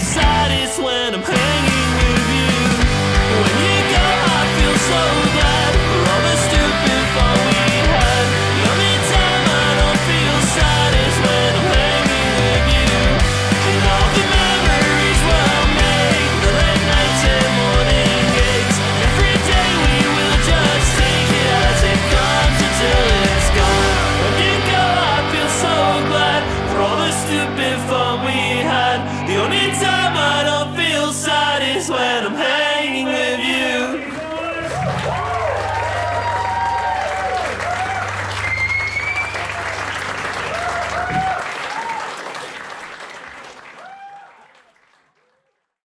saddest when I'm hanging with you. When you go, I feel so glad for all the stupid fun we had. The only time I don't feel sad is when I'm hanging with you. And all the memories well made, the late nights and morning aches. Every day we will just take it as it comes until it's gone. When you go, I feel so glad for all the stupid fun we had. The only time I don't feel sad is when I'm hanging.